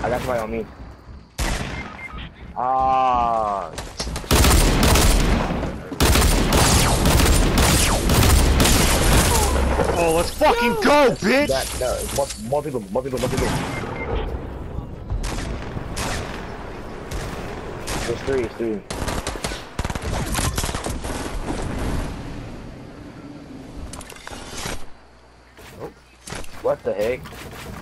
I got somebody on me. Ah. Oh, let's fucking go, bitch! More people. There's three. Oh. What the heck?